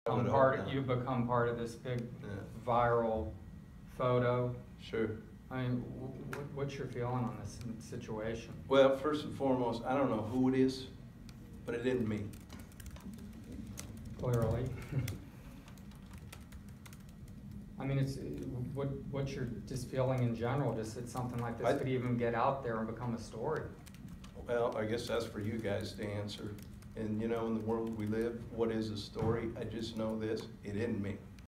You become part of this big viral photo. Sure. I mean, what's your feeling on this situation? Well, first and foremost, I don't know who it is, but it isn't me. Clearly. I mean, what's your just feeling in general? Just that something like this could even get out there and become a story. Well, I guess that's for you guys to answer. And you know, in the world we live, what is a story? I just know this, it isn't me.